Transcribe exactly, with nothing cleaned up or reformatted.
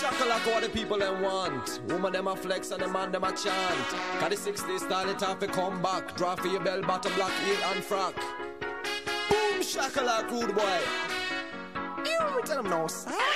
Shack-A-Lak what the people them want. Woman them a flex and the man them a chant. Cause the sixties style it off a come back. Draw for your bell bottom black heel and frack. Boom Shack-A-Lak rude boy. You tell them no sir.